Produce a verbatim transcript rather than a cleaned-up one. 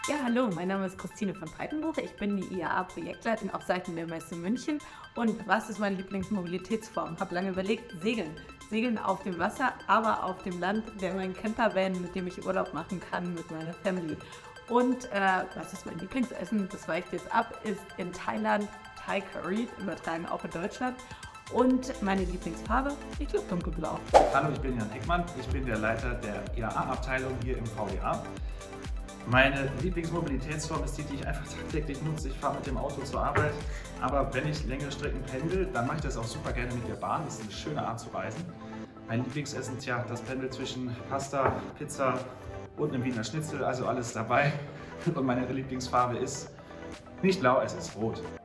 Ja, hallo, mein Name ist Christine von Breitenbuch. Ich bin die I A A-Projektleiterin auf Seiten der Messe München. Und was ist meine Lieblingsmobilitätsform? Habe lange überlegt, Segeln. Segeln auf dem Wasser, aber auf dem Land, der mein Campervan, mit dem ich Urlaub machen kann mit meiner Family. Und äh, was ist mein Lieblingsessen? Das weicht jetzt ab, ist in Thailand Thai Curry, übertragen auch in Deutschland. Und meine Lieblingsfarbe? Ich glaube dunkelblau. Hallo, ich bin Jan Eckmann, ich bin der Leiter der I A A-Abteilung hier im V D A. Meine Lieblingsmobilitätsform ist die, die ich einfach tagtäglich nutze. Ich fahre mit dem Auto zur Arbeit, aber wenn ich längere Strecken pendel, dann mache ich das auch super gerne mit der Bahn. Das ist eine schöne Art zu reisen. Mein Lieblingsessen, tja, das pendelt zwischen Pasta, Pizza und einem Wiener Schnitzel, also alles dabei. Und meine Lieblingsfarbe ist nicht blau, es ist rot.